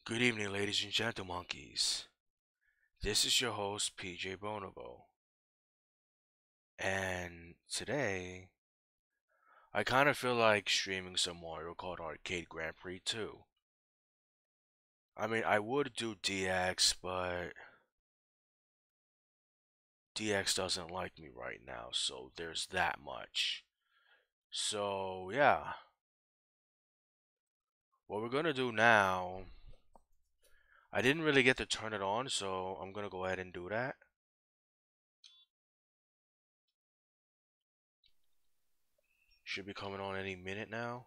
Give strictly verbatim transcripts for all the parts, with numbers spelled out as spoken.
Good evening, ladies and gentlemonkeys. This is your host, P J Bonobo. And today, I kind of feel like streaming some Mario Kart Arcade Grand Prix two. I mean, I would do D X, but D X doesn't like me right now, so there's that much. So, yeah. What we're gonna do now, I didn't really get to turn it on, so I'm gonna go ahead and do that. Should be coming on any minute now.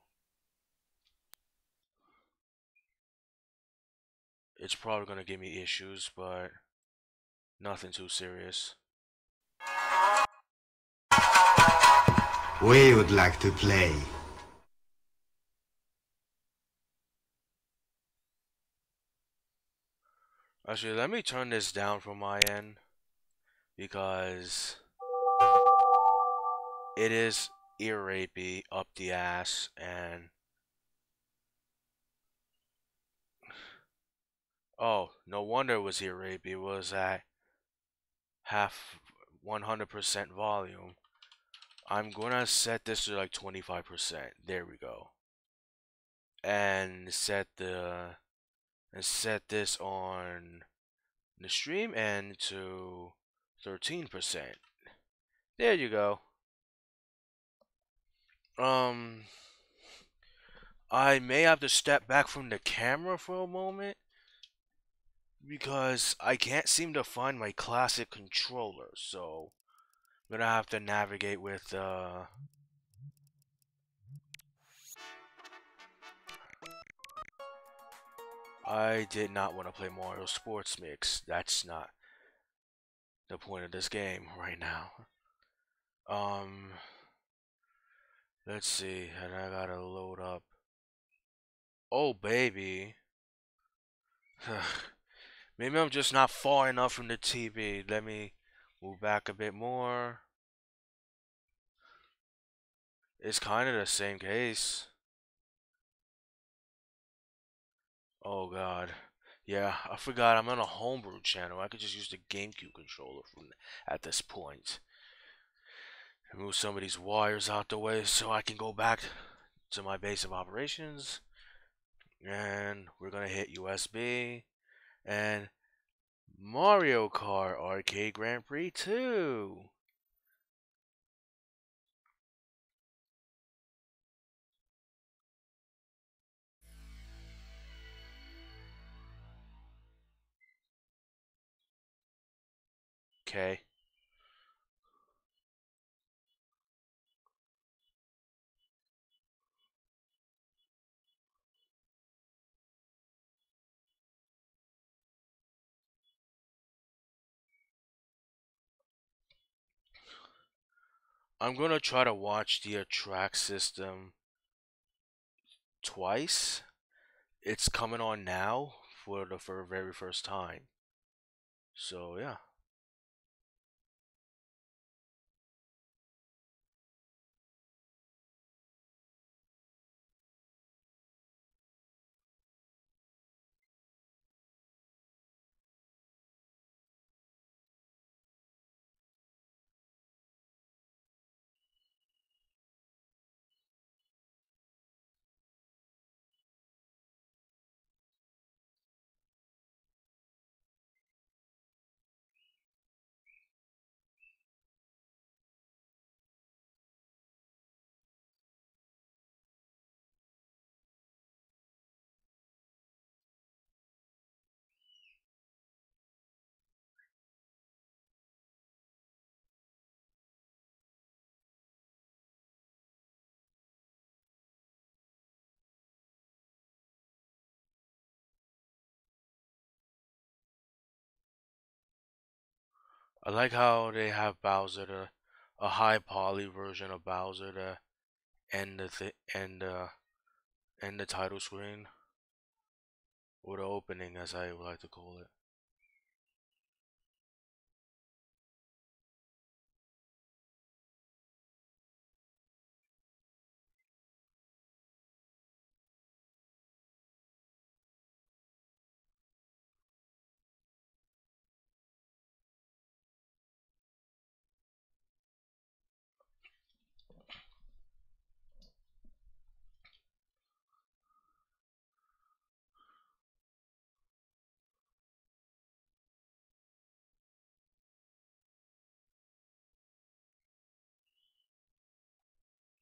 It's probably gonna give me issues, but nothing too serious. We would like to play. Actually, let me turn this down from my end because it is ear rapey up the ass, and oh, no wonder it was ear rapey. It was at half one hundred percent volume. I'm gonna set this to like twenty-five percent. There we go. And set the and set this on the stream end to thirteen percent. There you go. Um, I may have to step back from the camera for a moment because I can't seem to find my classic controller, so I'm gonna have to navigate with uh I did not want to play Mario Sports Mix. That's not the point of this game right now. Um let's see, and I gotta load up. Oh baby. Maybe I'm just not far enough from the T V. Let me move back a bit more. It's kind of the same case. Oh god. Yeah, I forgot I'm on a homebrew channel. I could just use the GameCube controller from at this point. Move some of these wires out the way so I can go back to my base of operations. And we're gonna hit U S B and Mario Kart Arcade Grand Prix two. Okay. I'm gonna try to watch the track system twice. It's coming on now for the for very first time. So yeah. I like how they have Bowser to a high poly version of Bowser to end the th end uh end the title screen, or the opening as I would like to call it.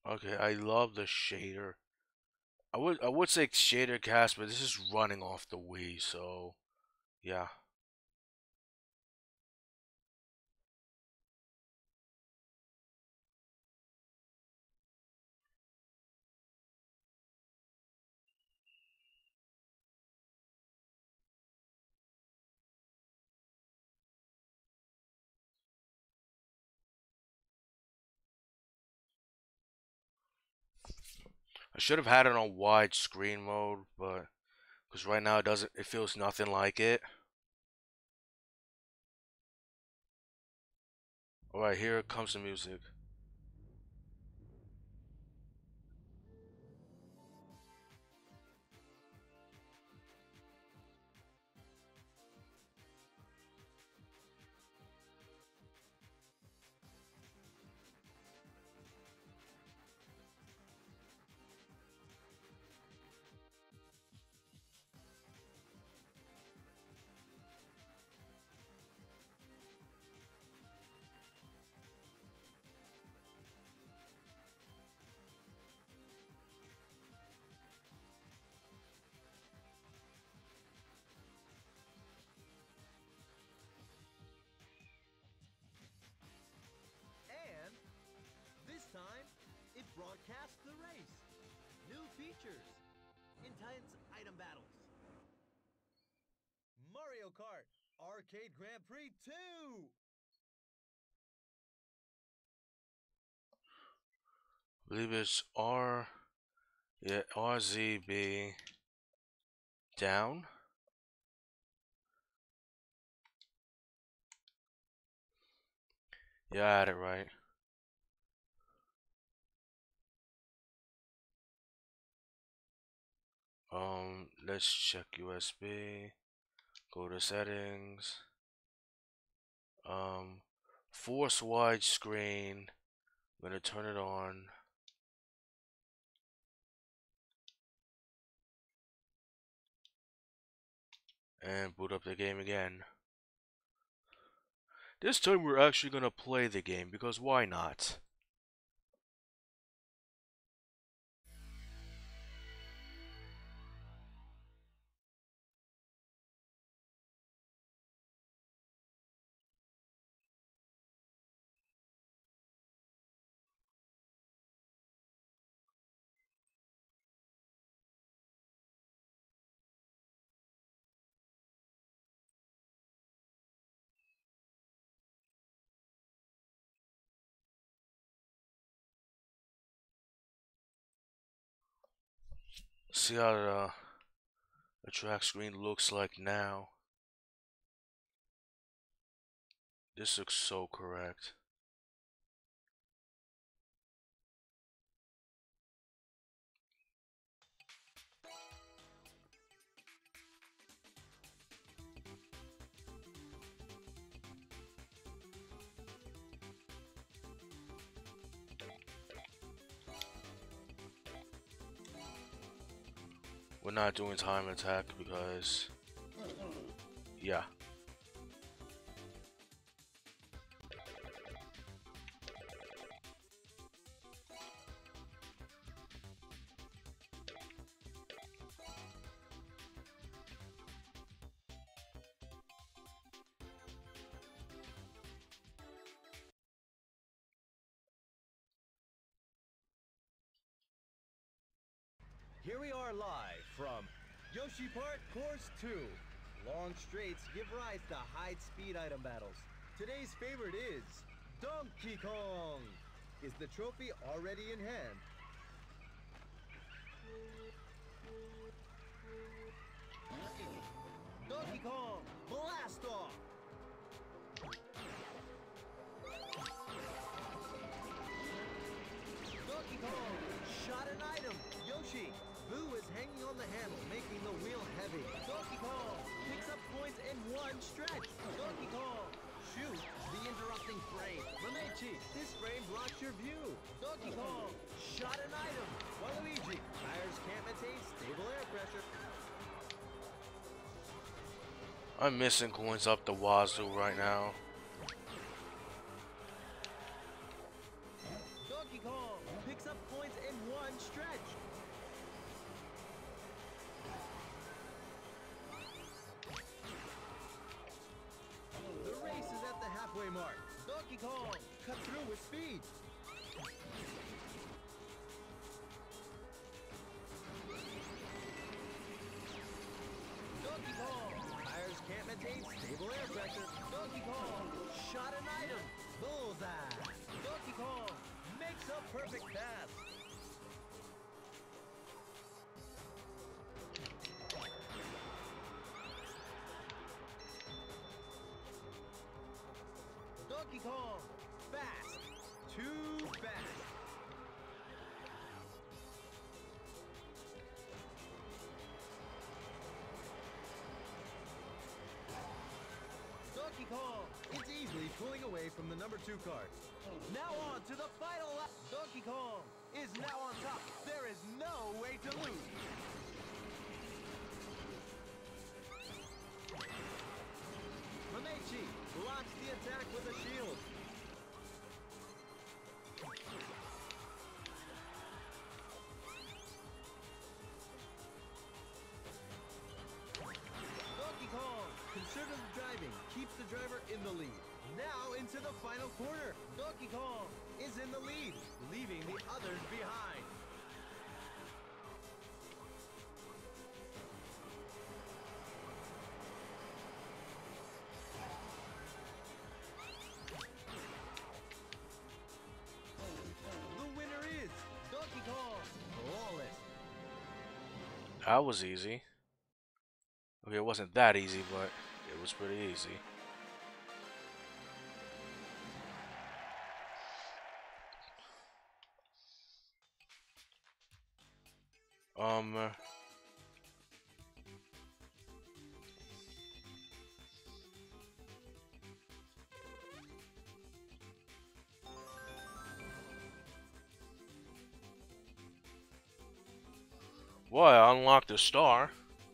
Okay, I love the shader. I would I would say shader cast, but this is running off the Wii, so yeah. I should have had it on widescreen mode, but because right now it doesn't, it feels nothing like it. All right, here comes the music. And this time, it broadcasts the race. New features. Intense item battles. Mario Kart Arcade Grand Prix two. I believe it's R, yeah, R Z B down. Yeah, I had it right. Um, let's check U S B. Go to settings. Um, force widescreen. I'm gonna turn it on. And boot up the game again. This time we're actually gonna play the game because why not? See how the, the track screen looks like now. This looks so correct. We're not doing time attack because, yeah. Here we are live from Yoshi Park Course two. Long straights give rise to high-speed item battles. Today's favorite is Donkey Kong. Is the trophy already in hand? Donkey Kong, blast off! Donkey Kong, shot an item. Yoshi, Boo is hanging on the handle, making the wheel heavy. Donkey Kong picks up points in one stretch. Donkey Kong, shoot the interrupting frame. Waluigi, this frame blocks your view. Donkey Kong, shot an item. Waluigi, tires can't maintain stable air pressure. I'm missing coins up the wazoo right now. Donkey Kong picks up up points in one stretch. The race is at the halfway mark. Donkey Kong, cut through with speed. Donkey Kong, tires can't maintain stable air pressure. Donkey Kong, shot an item. Bullseye. Donkey Kong makes a perfect pass. Donkey Kong, fast, too fast. Donkey Kong is easily pulling away from the number two card. Now on to the final lap. Donkey Kong is now on top. There is no way to lose. Mamechi blocks the attack with a shield. Donkey Kong, conservative driving keeps the driver in the lead. Now into the final corner. Donkey Kong is in the lead, leaving the others behind. That was easy. Okay, it wasn't that easy, but it was pretty easy. Um... Uh, Well, I unlocked a star.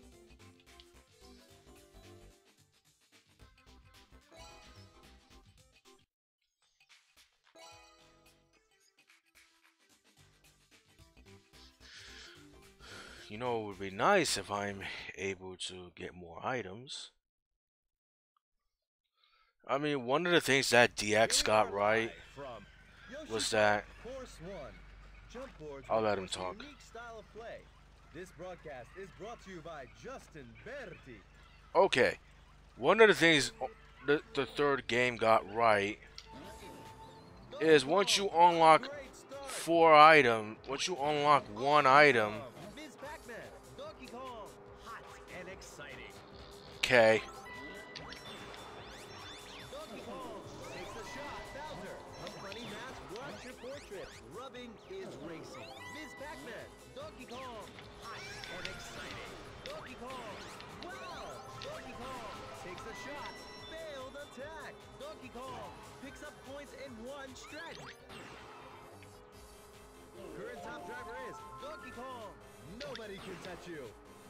You know, it would be nice if I'm able to get more items. I mean, one of the things that D X got right was that... I'll let him talk. This broadcast is brought to you by Justin Berti. Okay, one of the things the, the third game got right is once you unlock four items, once you unlock one item, Miz Pac-Man, Donkey Kong, hot and exciting. Okay. Donkey Kong takes a shot. Bowser, a funny mask blocks your portrait. Rubbing is racing. Miz Pac-Man, Donkey Kong, hot and exciting. Donkey Kong, wow! Donkey Kong takes a shot. Failed attack. Donkey Kong picks up points in one stretch. Current top driver is Donkey Kong. Nobody can touch you.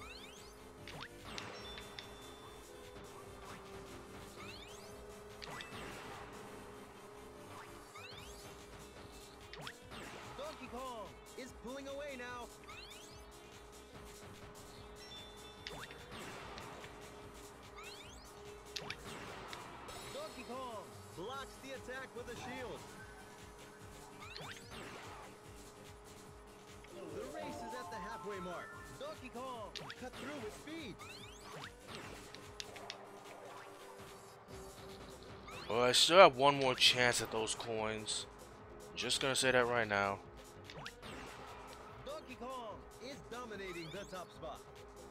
Donkey Kong is pulling away now. Donkey Kong blocks the attack with a shield. The race is at the halfway mark. Donkey Kong cut through with speed. Well, I still have one more chance at those coins. Just gonna say that right now. Donkey Kong is dominating the top spot.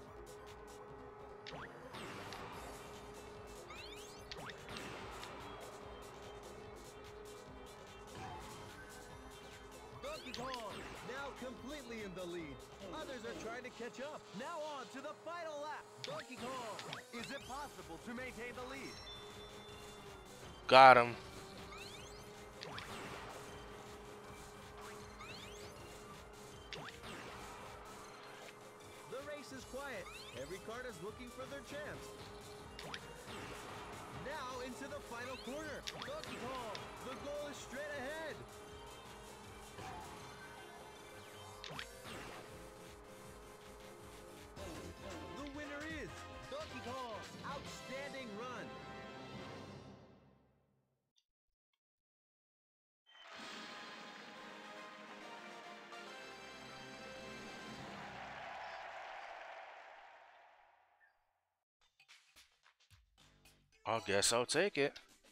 Donkey Kong now completely in the lead. Others are trying to catch up. Now on to the final lap. Donkey Kong, is it possible to maintain the lead? Got him. The race is quiet. Every card is looking for their chance. Now into the final corner. Donkey Kong, the goal is straight ahead. I guess I'll take it.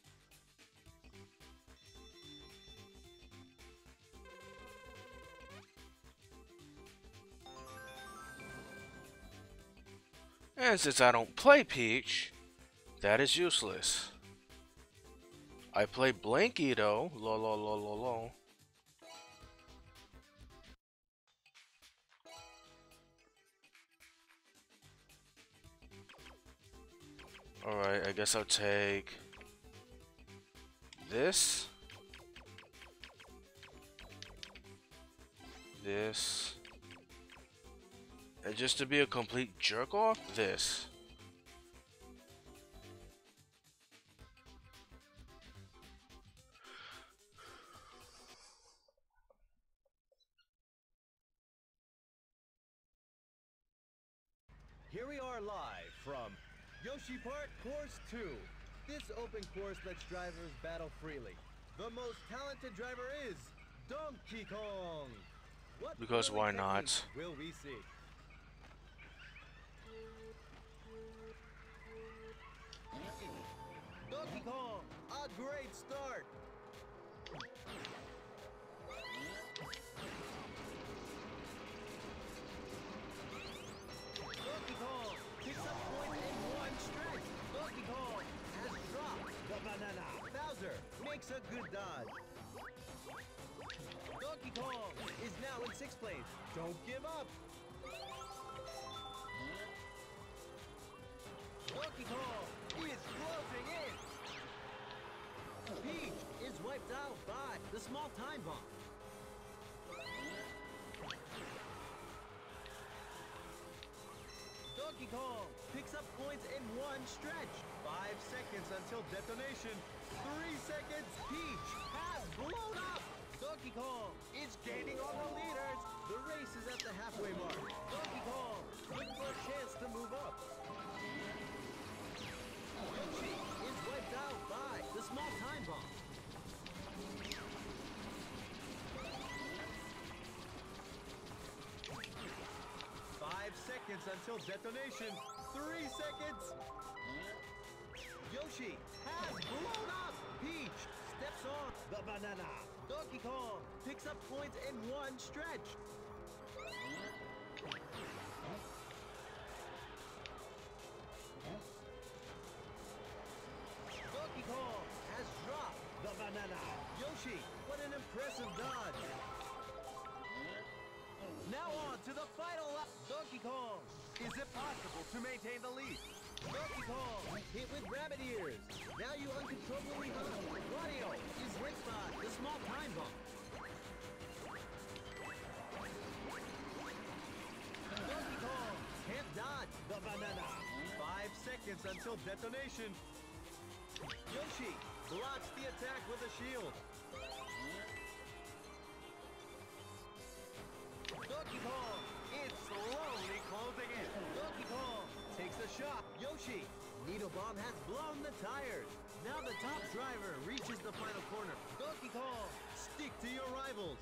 And since I don't play Peach, that is useless. I play Blanky though. Lol lol lol lol lol. Alright, I guess I'll take this. This. And just to be a complete jerk off, this. Here we are live from Yoshi Park Course two. This open course lets drivers battle freely. The most talented driver is Donkey Kong. What Because why thrilling not? techniques will we see? Donkey Kong, a great start. Donkey Kong picks up points in one stretch. Donkey Kong has dropped the banana. Bowser makes a good dodge. Donkey Kong is now in sixth place. Don't give up. Donkey Kong is closing in. Peach is wiped out by the small time bomb. Donkey Kong picks up points in one stretch. Five seconds until detonation. Three seconds. Peach has blown up. Donkey Kong is gaining on the leaders. The race is at the halfway mark. Donkey Kong looking for a chance to move up. Yoshi is wiped out by the small time bomb. Five seconds until detonation. Three seconds. Yoshi has blown up. Peach steps on the banana. Donkey Kong picks up points in one stretch. Donkey Kong has dropped the banana. Yoshi, what an impressive dodge. Now on to the final lap. Donkey Kong, is it possible to maintain the lead? Donkey Kong hit with rabbit ears. Now you uncontrollably hook. Wario is hit by the small time bomb. Donkey Kong can't dodge the banana. Five seconds until detonation. Yoshi blocks the attack with a shield. Donkey Kong is slowly closing in. Donkey Kong takes a shot. Yoshi, Needle Bomb has blown the tires. Now the top driver reaches the final corner. Donkey Kong, stick to your rivals.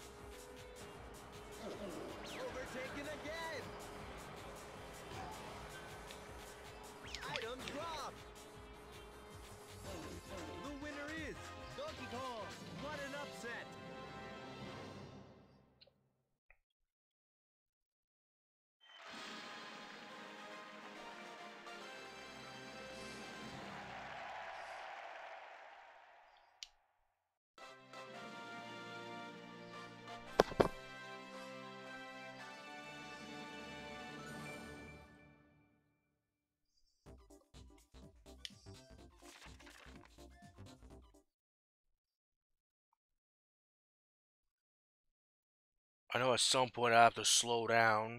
Overtaken again. Item drop. The winner is Donkey Kong. What an upset. I know at some point I have to slow down.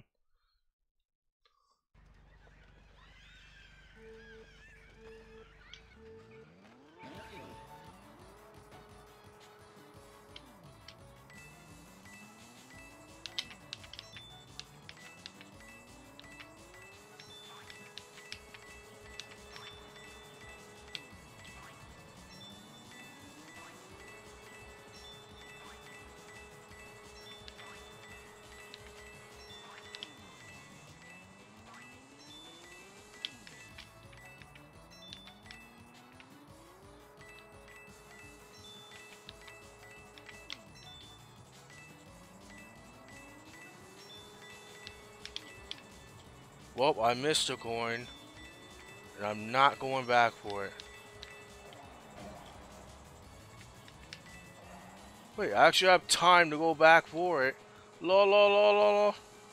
Well, I missed a coin, and I'm not going back for it. Wait, I actually have time to go back for it. La la la la la.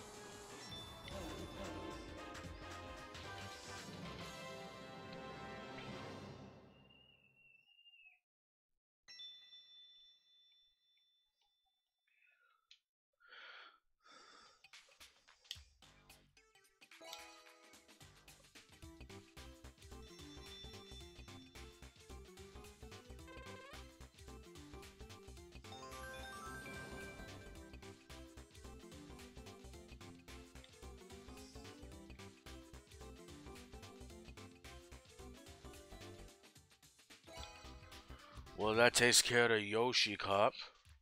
Well, that takes care of the Yoshi Cup.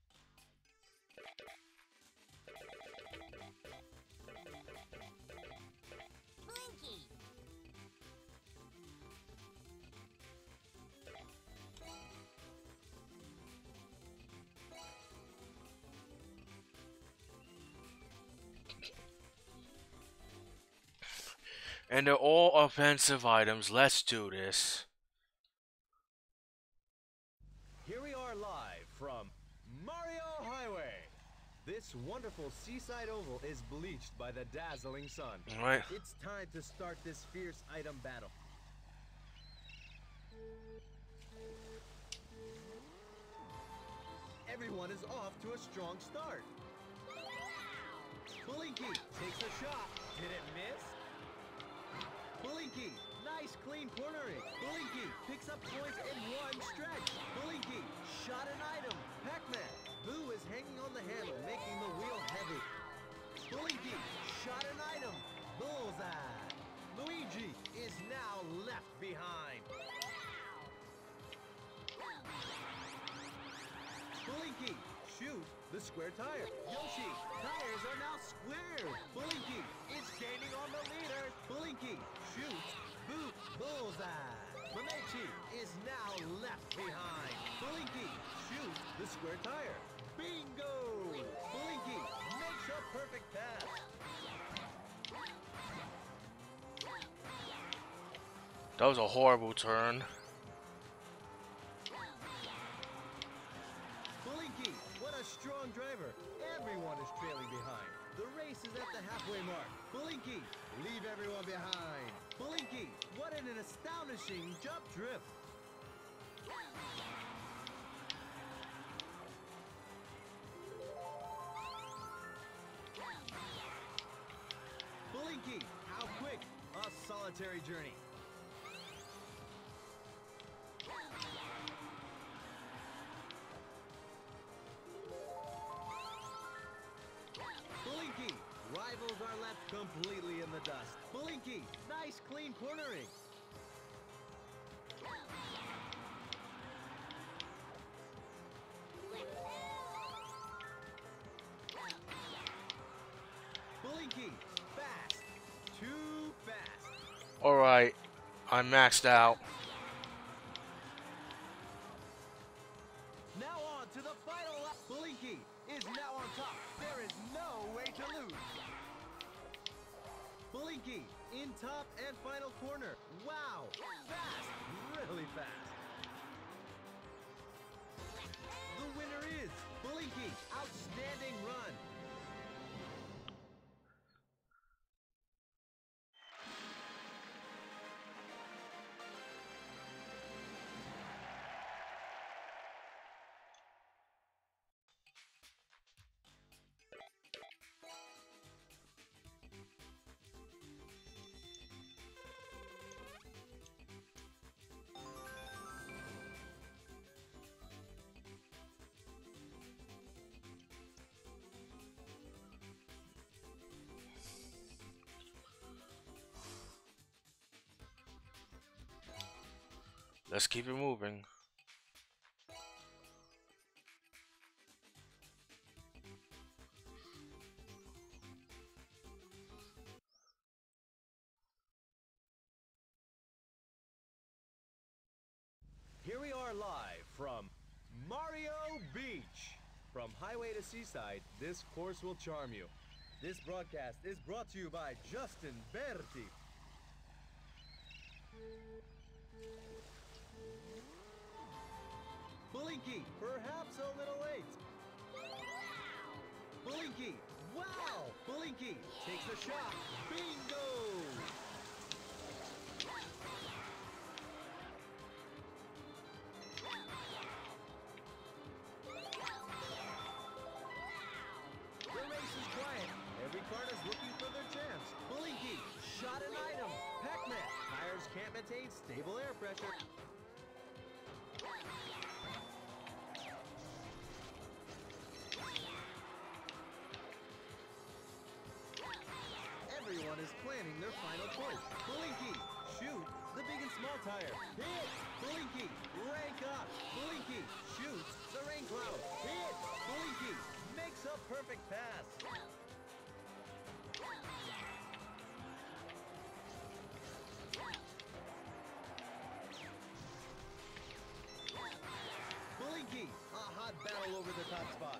And they're all offensive items. Let's do this. Here we are live from Mario Highway. This wonderful seaside oval is bleached by the dazzling sun. Right. It's time to start this fierce item battle. Everyone is off to a strong start. Blinky takes a shot. Did it miss? Blinky, nice clean cornering. Blinky picks up points in one stretch. Blinky shot an item. Pac-Man, Boo is hanging on the handle, making the wheel heavy. Blinky shot an item. Bullseye. Luigi is now left behind. Blinky, shoot the square tire. Yoshi, tires are now square. Blinky is gaining on the leader. Blinky shoots. Boot. Bullseye. Mamechi is now left behind. Blinky shoots the square tire. Bingo! Blinky makes a perfect pass. That was a horrible turn. Blinky, what a strong driver. Everyone is trailing behind. The race is at the halfway mark. Blinky, leave everyone behind. Blinky, what an astonishing jump drift. Blinky, how quick. A solitary journey. Blinky, rivals are left completely in the dust. Blinky, nice clean cornering. Blinky, fast. Too fast. Alright, I'm maxed out. Now on to the final lap. Blinky is now on top. There is no way to lose. Blinky in top and final corner. Wow, fast, really fast. The winner is Blinky. Outstanding run. Let's keep it moving. Here we are live from Mario Beach. From highway to seaside, this course will charm you. This broadcast is brought to you by Justin Berti. Blinky, perhaps a little late. Blinky, wow! Blinky takes a shot. Bingo! The race is quiet. Every card is looking for their chance. Blinky, shot an item. Pac-Man, tires can't maintain stable air pressure. Everyone is planning their final push. Blinky, shoot the big and small tire. Hit! Blinky, rank up. Blinky, shoots the rain cloud. Hit! Blinky, makes a perfect pass. Blinky, a hot battle over the top spot.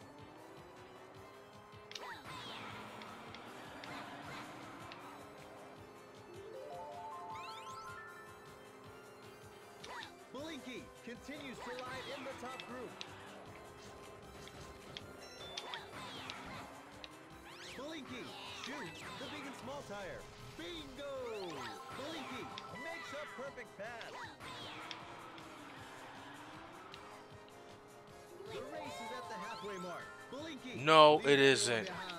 Blinky continues to ride in the top group. Blinky shoots the big and small tire. Bingo! Blinky makes a perfect pass. The race is at the halfway mark. Blinky. No, it isn't. Behind.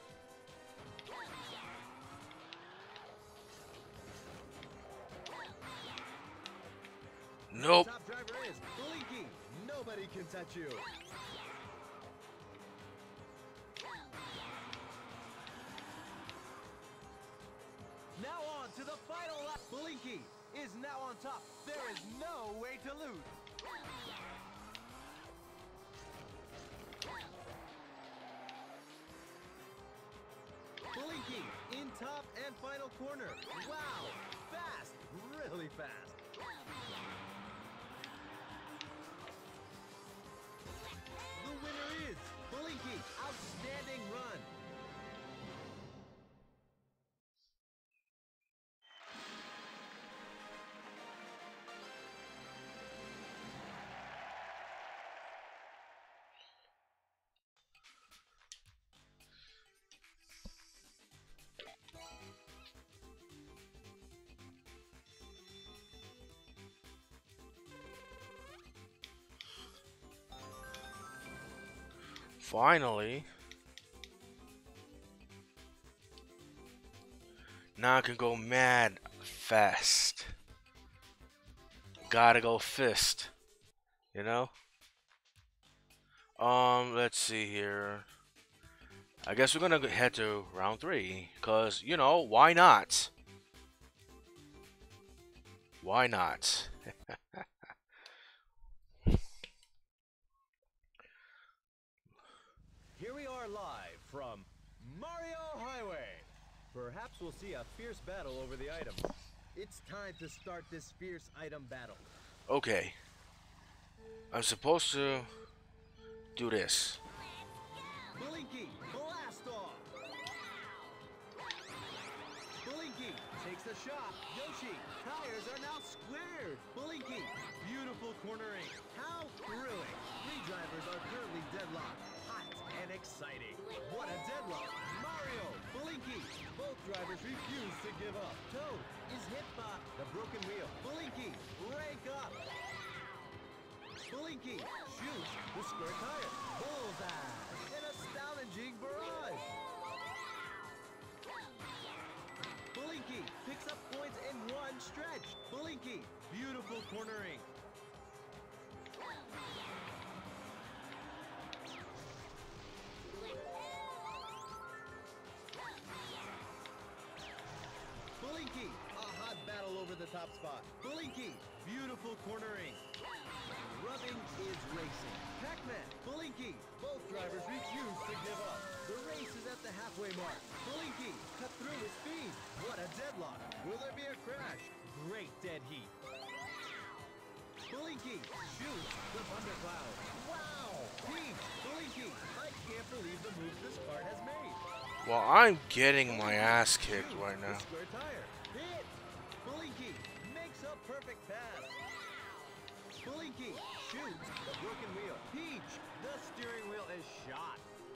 Nope. Top driver is Blinky. Nobody can touch you. Now on to the final lap. Blinky is now on top. There is no way to lose. Blinky in top and final corner. Wow, fast, really fast. The winner is Blinky. Outstanding run. Finally. Now I can go mad fast. Gotta go fist. You know? Um, let's see here. I guess we're gonna head to round three. Cause, you know, why not? Why not? Here we are live from Mario Highway. Perhaps we'll see a fierce battle over the items. It's time to start this fierce item battle. Okay. I'm supposed to do this. Blinky, blast off! Blinky takes a shot. Yoshi, tires are now squared. Blinky, beautiful cornering. How thrilling! Three drivers are currently deadlocked. Hot and exciting. What a deadlock! Mario, Blinky, both drivers refuse to give up. Toad is hit by the broken wheel. Blinky, rank up. Blinky shoots the square tire. Bullseye! An astounding barrage! Blinky picks up points in one stretch. Blinky, beautiful cornering. Blinky, a hot battle over the top spot. Blinky, beautiful cornering. Rubbing is racing. Pac-Man, Blinky, both drivers refuse to give up. The race is at the halfway mark. Blinky cut through with speed. What a deadlock. Will there be a crash? Great dead heat. Blinky shoots the thundercloud. Wow! Peach, Blinky, I can't believe the moves this card has made. Well, I'm getting my ass kicked Shoots right the now. square tire. Hit. Blinky makes a perfect pass. Blinky shoots the broken wheel. Peach, the steering wheel is shot.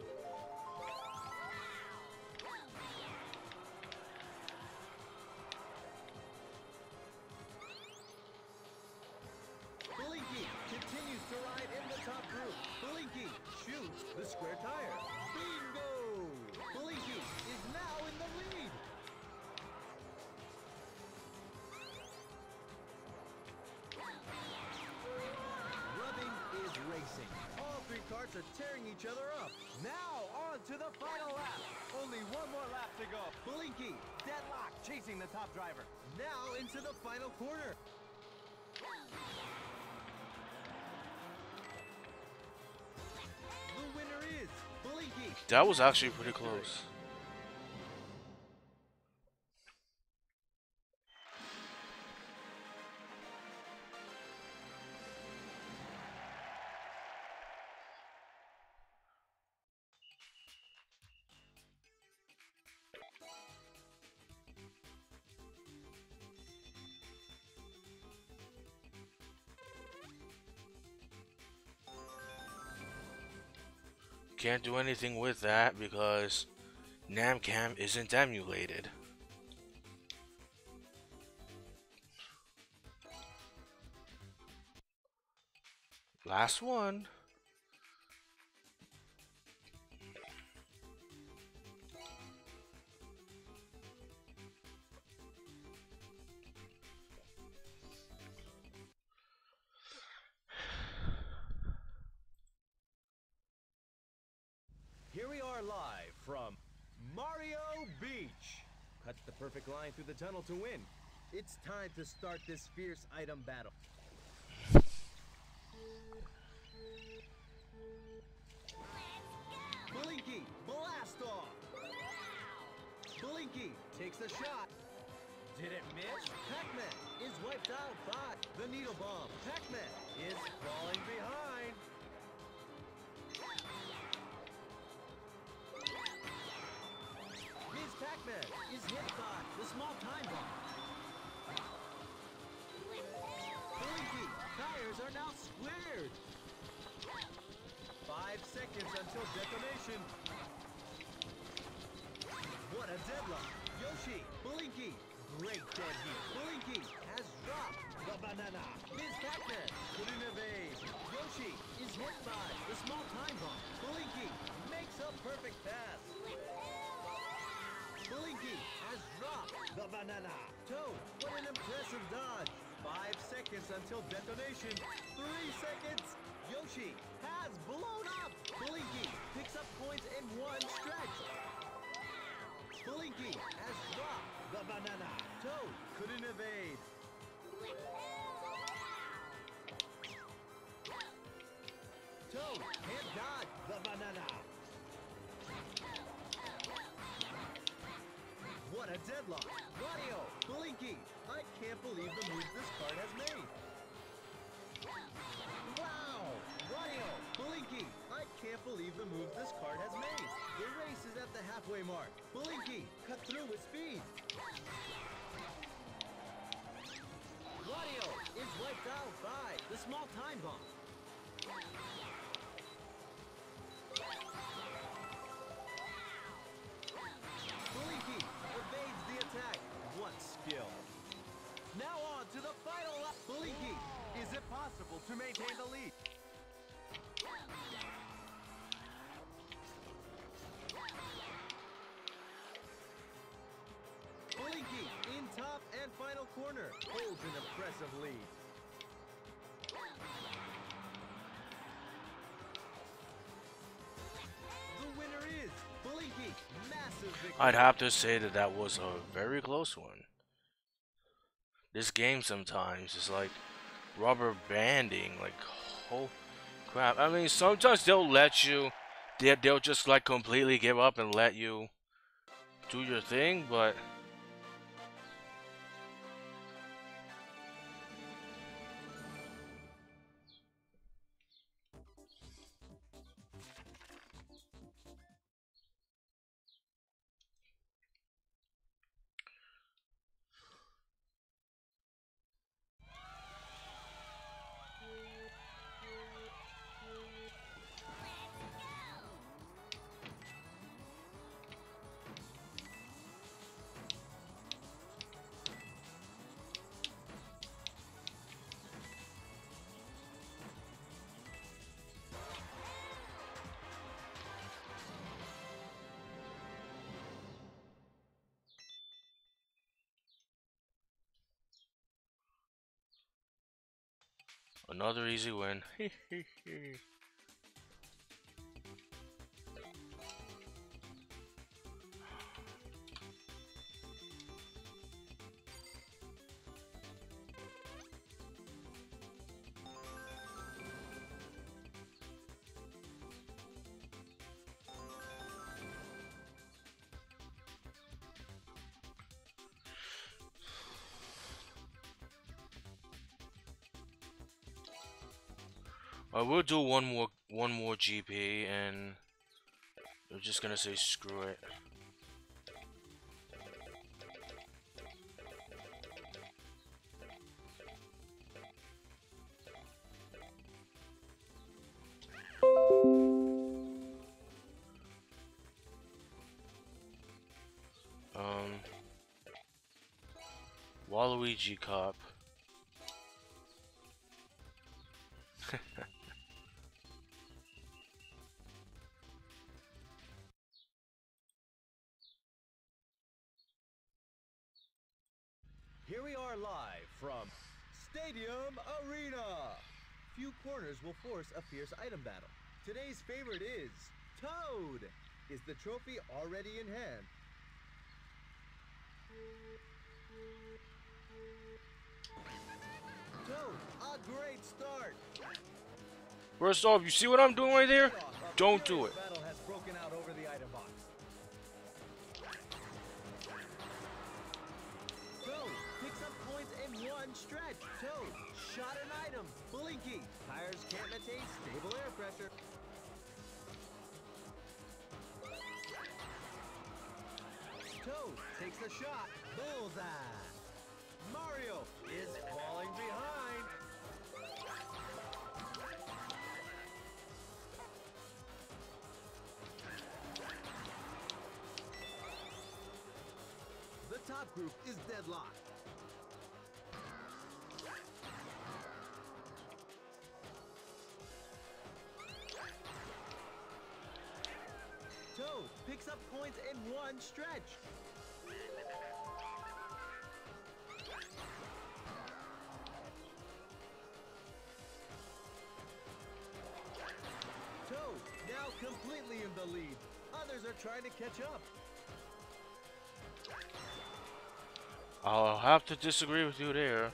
Blinky continues to ride in the top group. Blinky shoots the square tire. Bingo! Blinky is now in the lead. Rubbing is racing. All three carts are tearing each other up. Now on to the final lap. Only one more lap to go. Blinky, deadlock, chasing the top driver. Now into the final corner. The winner is Blinky. That was actually pretty close. Can't do anything with that because Namcam isn't emulated. Last one. Here we are live from Mario Beach. Cuts the perfect line through the tunnel to win. It's time to start this fierce item battle. Blinky, blast off! Blinky takes a shot. Did it miss? Pac-Man is wiped out by the needle bomb. Pac-Man is falling behind. Miz Pac-Man is hit by the small time bomb. Blinky tires are now squared. Five seconds until detonation. What a deadlock. Yoshi, Blinky, great dead heat. Blinky has dropped the banana. Miz Pac-Man couldn't evade. Yoshi is hit by the small time bomb. Blinky makes a perfect pass. Blinky has dropped the banana. Toad, what an impressive dodge. Five seconds until detonation. Three seconds. Yoshi has blown up. Blinky picks up points in one stretch. Blinky has dropped the banana. Toad couldn't evade. Toad can't dodge the banana. What a deadlock. Wario, Blinky, I can't believe the moves this card has made. Wow! Wario, Blinky, I can't believe the moves this card has made. The race is at the halfway mark. Blinky cut through with speed. Wario is wiped out by the small time bomb. Blinky evades the attack. What skill. Now on to the final lap. Blinky, is it possible to maintain the lead? Blinky in top and final corner holds an impressive lead. The winner is Blinky. Massive victory. I'd have to say that that was a very close one. This game sometimes is like rubber banding, like, oh crap. I mean, sometimes they'll let you, they, they'll just like completely give up and let you do your thing, but Another easy win. I will do one more one more G P and I'm just gonna say screw it. Um Waluigi Cup. Here we are live from Stadium Arena. Few corners will force a fierce item battle. Today's favorite is Toad. Is the trophy already in hand? Toad, a great start. First off, you see what I'm doing right there? A Don't do furious it. Battle has broken out over the item box. Toad picks up points in one stretch. Toad shot an item. Blinky. Tires can't maintain stable air pressure. Toad takes a shot. Bullseye. Mario is falling behind. The top group is deadlocked. Toad picks up points in one stretch. Toad now completely in the lead. Others are trying to catch up. I'll have to disagree with you there.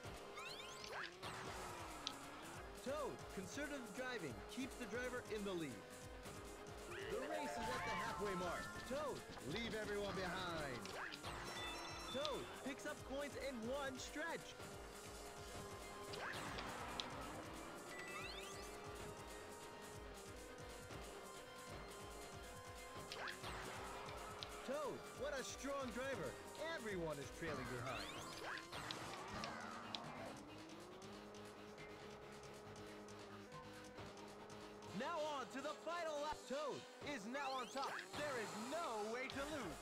Toad, conservative driving keeps the driver in the lead. The race is at the halfway mark. Toad, leave everyone behind. Toad picks up points in one stretch. Toad, what a strong driver. Everyone is trailing behind. Now on to the final lap. Toad is now on top. There is no way to lose.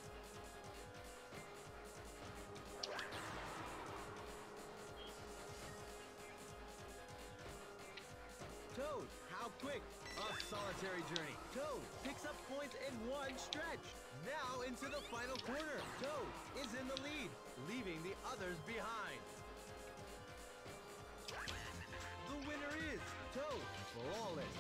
Toad, how quick? A solitary journey. Toad picks up points in one stretch. Now into the final corner. Toad is in the lead, leaving the others behind. The winner is Toad, flawless.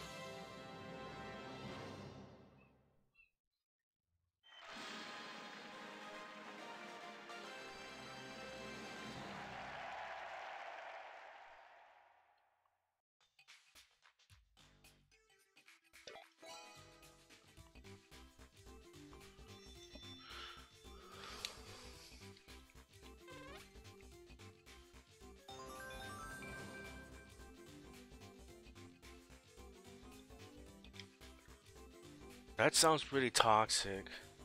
That sounds pretty toxic.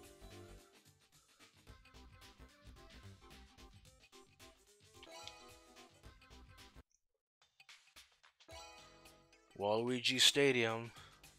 Waluigi Stadium.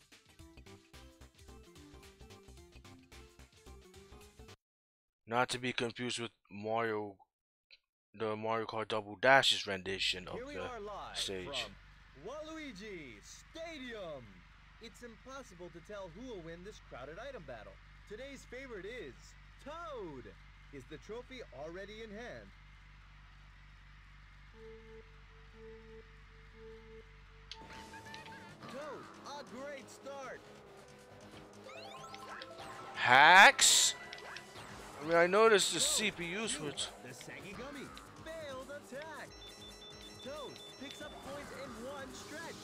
Not to be confused with Mario, the Mario Kart Double Dash's rendition of Here we the are live stage. from Waluigi Stadium. It's impossible to tell who will win this crowded item battle. Today's favorite is Toad. Is the trophy already in hand? Toad, a great start. Hacks? I mean, I noticed the C P U switch. The saggy gummy failed attack. Toad picks up points in one stretch.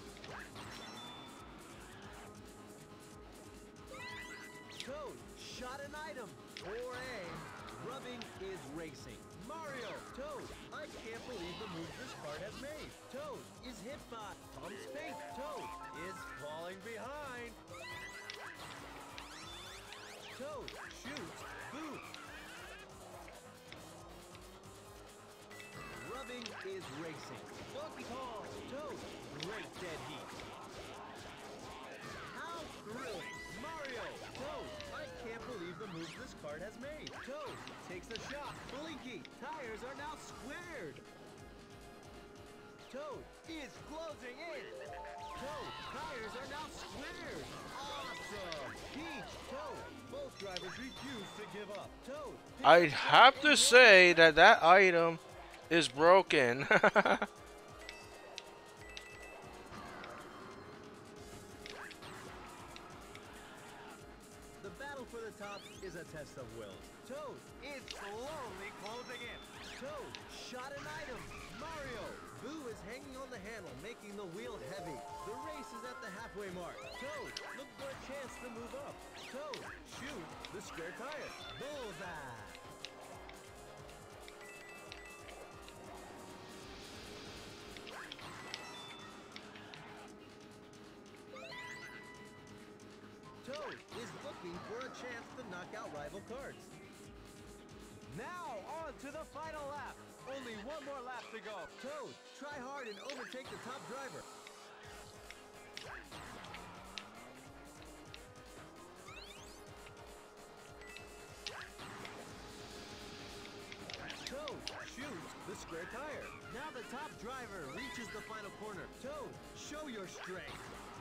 Toad shot an item. four A. Rubbing is racing. Mario. Toad, I can't believe the moves this card has made. Toad is hit by Pump's fate. Toad is falling behind. Toad shoots. Boo. Rubbing is racing. Donkey Kong. Toad. Great dead heat. How thrilling. Mario. Toad. I can't believe the moves this card has made. Toad takes a shot. Blinky. Tires are now squared. Toad is closing in. Toad. Tires are now squared. Awesome. Peach. Toad. Both drivers refuse to give up. Toad. I'd have to say that that item is broken. The battle for the top is a test of wills. Toad is slowly closing in. Toad shot an item. Mario. Boo is hanging on the handle, making the wheel heavy. The race is at the halfway mark. Toad, look for a chance to move up. Toad, shoot the square tire. Bullseye. Toad is looking for a chance to knock out rival cards. Now on to the final lap. Only one more lap to go. Toad, try hard and overtake the top driver. Toad shoots the square tire. Now the top driver reaches the final corner. Toad, show your strength.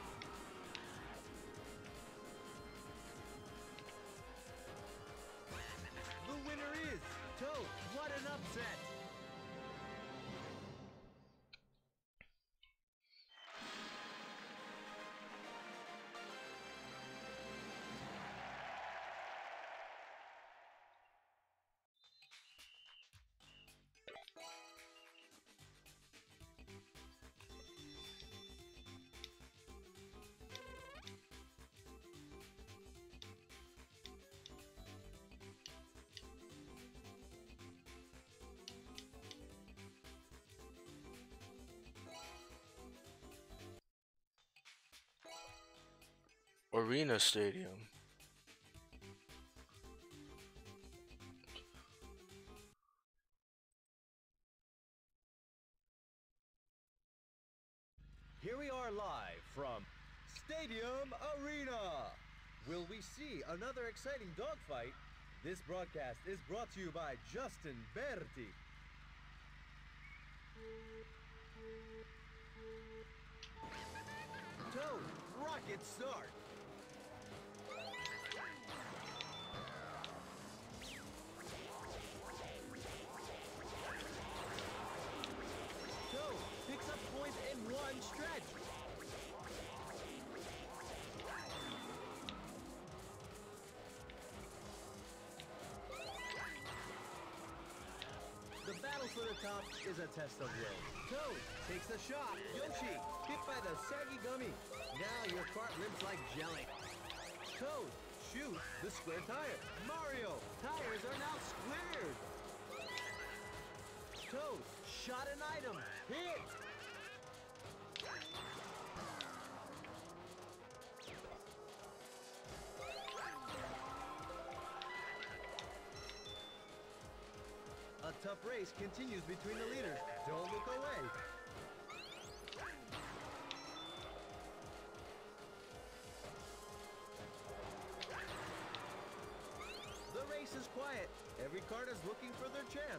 The winner is Toad. What an upset! Arena Stadium. Here we are live from Stadium Arena. Will we see another exciting dogfight? This broadcast is brought to you by Justin Berti. Toad, rocket start. Toad picks up points in one stretch. The battle for the top is a test of will. Toad takes a shot. Yoshi hit by the saggy gummy. Now your cart limps like jelly. Toad shoots the square tire. Mario, tires are now squared. Toad shot an item. Hit! A tough race continues between the leaders. Don't look away. The race is quiet. Every cart is looking for their chance.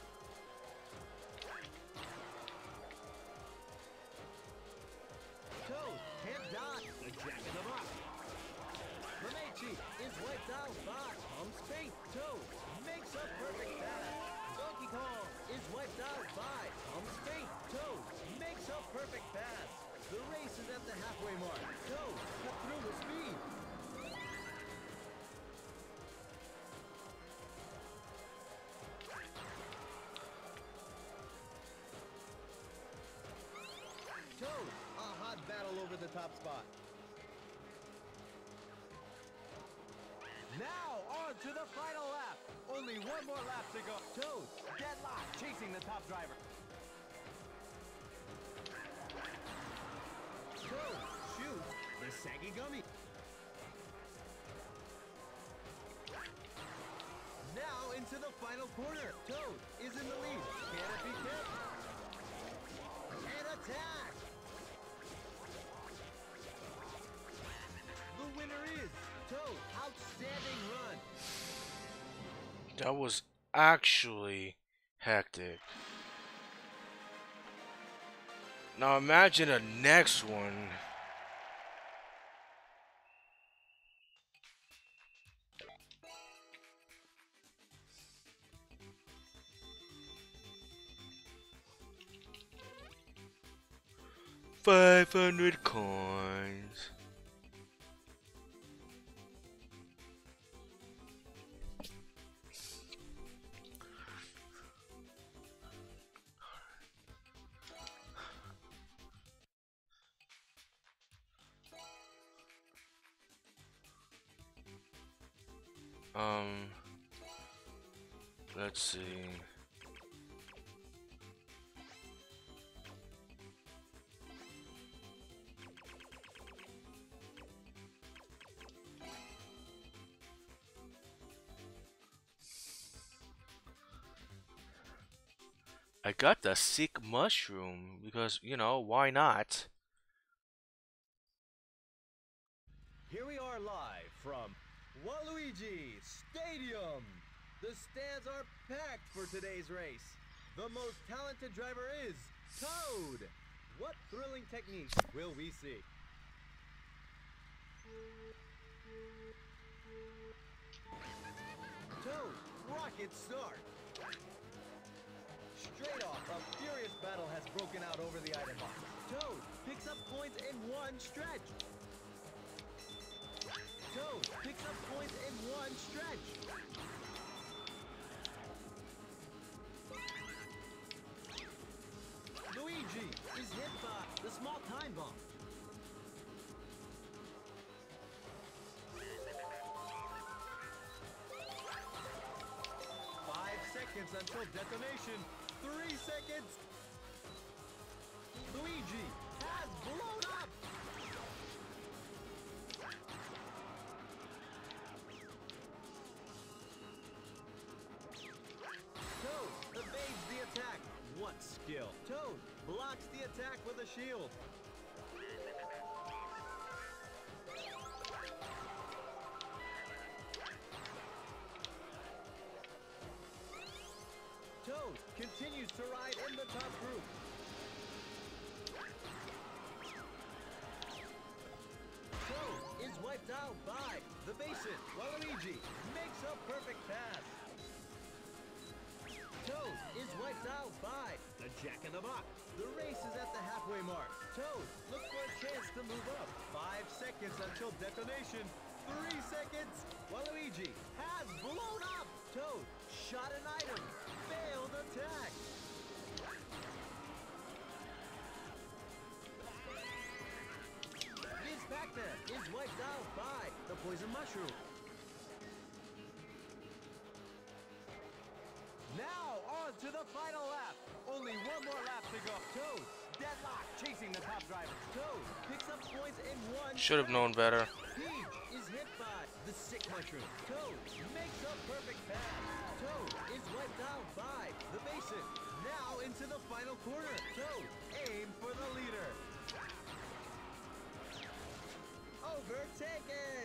Toad can't dodge the jack in the box. Mamechi is wiped out by Pump's fate. Toad makes a perfect pass. Donkey Kong is wiped out by Pump's fate. Toad makes a perfect pass. The race is at the halfway mark. Toad, cut through with speed. Toad, a hot battle over the top spot. Now on to the final lap. Only one more lap to go. Toad, deadlock, chasing the top driver. Toad, shoot the saggy gummy. Now into the final corner. Toad is in the lead. Can it be kept? And attack! The winner is Toad. Outstanding run. That was actually hectic. Now imagine the next one. Five hundred coins. Um, let's see. I got the sick mushroom because, you know, why not? Here we are live from Waluigi Stadium. The stands are packed for today's race. The most talented driver is Toad. What thrilling techniques will we see? Toad, rocket start. Straight off, a furious battle has broken out over the item box. Toad picks up points in one stretch. Toad picks up points in one stretch. Luigi is hit by the small time bomb. Five seconds until detonation. Three seconds. Luigi has blown up. Toad evades the attack. What skill? Toad blocks the attack with a shield. Toad continues to ride in the top group. Toad is wiped out by the basin. Waluigi makes a perfect pass. Toad is wiped out by the Jack-in-the-Box. The race is at the halfway mark. Toad looks for a chance to move up. Five seconds until detonation. Three seconds. Waluigi has blown up. Toad shot an item. Failed attack. Miz Pac-Man is wiped out by the poison mushroom. Now on to the final lap. Only one more lap to go. Toad, deadlock, chasing the top driver. Toad picks up points in one. Should have known better. Peach is hit by the sick mushroom. Toad makes a perfect pass. Toad is wiped out by the basin. Now into the final corner. Toad, aim for the leader. Overtaken.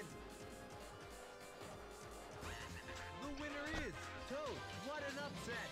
The winner is Toad. What an upset.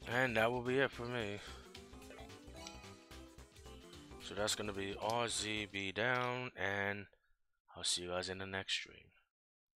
And that will be it for me. So that's gonna be R Z B down, and I'll see you guys in the next stream.